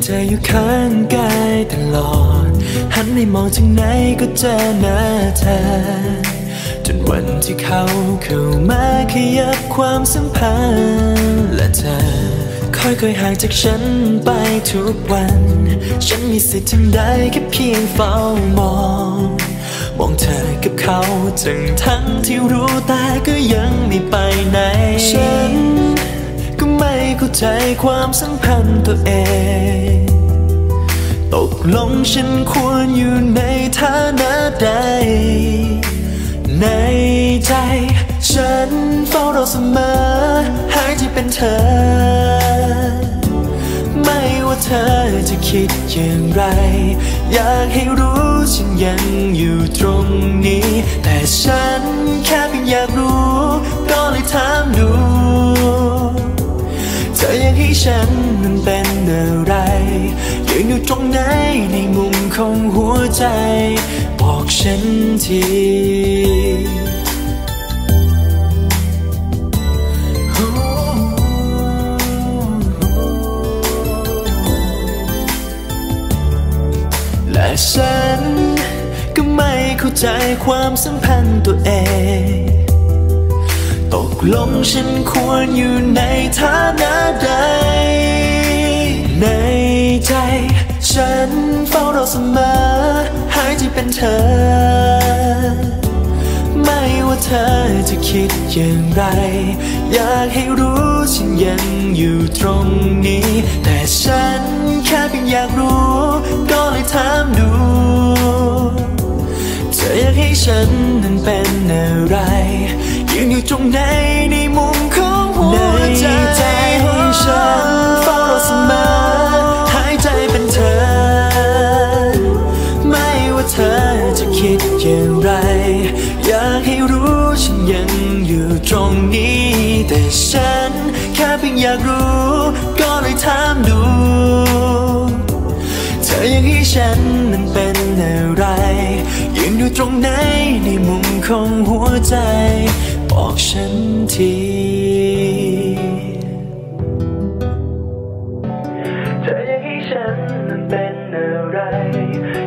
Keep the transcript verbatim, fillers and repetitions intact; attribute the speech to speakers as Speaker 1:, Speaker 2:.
Speaker 1: ธออยู่ข้างกายตลอดหันไปมองทางไหนก็เจอหน้าเธอจนวันที่เขาเข้ามาขยับความสัมพันธ์และเธอค่อยๆห่างจากฉันไปทุกวันฉันมีสิทธิ์ทำได้แค่เพียงเฝ้ามองมองเธอกับเขาทั้งทั้งที่รู้แต่ก็ยังไม่ไปไหนฉันก็ไม่เข้าใจความสัมพันธ์ตัวเองตกลงฉันควรอยู่ในฐานะใดในใจฉันเฝ้ารอเสมอหายใจเป็นเธอไม่ว่าเธอจะคิดอย่างไรอยากให้รู้ฉันยังอยู่ตรงนี้แต่ฉันแค่เพียงอยากรู้ก็เลยถามดูเธออยากให้ฉันนั้นเป็นอะไรยืนอยู่ตรงไหนในมุมของหัวใจบอกฉันทีและฉันก็ไม่เข้าใจความสัมพันธ์ตัวเองตกลงฉันควรอยู่ในฐานะใดในใจฉันเฝ้ารอเสมอหายใจเป็นเธอไม่ว่าเธอจะคิดอย่างไรอยากให้รู้ฉันยังอยู่ตรงนี้แต่ฉันแค่เพียงอยากรู้ก็เลยถามดูเธออยากให้ฉันนั้นเป็นอะไรยืนอยู่ตรงไหนในมุมของหัวใจในใจฉันเฝ้ารอเสมอหายใจเป็นเธอไม่ว่าเธอจะคิดอย่างไรอยากให้รู้ฉันยังอยู่ตรงนี้แต่ฉันแค่เพียงอยากรู้ก็เลยถามดูเธออยากให้ฉันนั้นเป็นอะไรยืนอยู่ตรงไหนในมุมของหัวใจบอกฉันทีเธออยากให้ฉันนั้นเป็นอะไร